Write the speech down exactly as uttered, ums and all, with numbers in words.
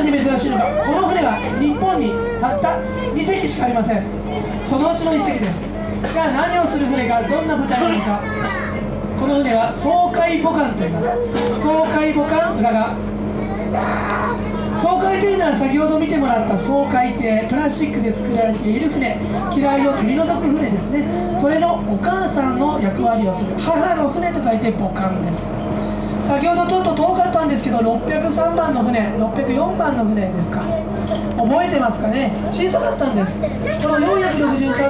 なんで珍しいのか。この船は日本にたったに隻しかありません。そのうちのいっ隻です。じゃあ何をする船か、どんな部隊なのか。この船は掃海母艦と言います。掃海母艦浦賀。掃海というのは先ほど見てもらった掃海艇、プラスチックで作られている船、機雷を取り除く船ですね。それのお母さんの役割をする母の船と書いて母艦です。先ほどちょっと遠かったんですけど、ろっぴゃくさんばんの船、ろっぴゃくよんばんの船ですか。覚えてますかね。小さかったんです。このよんひゃくろくじゅうさん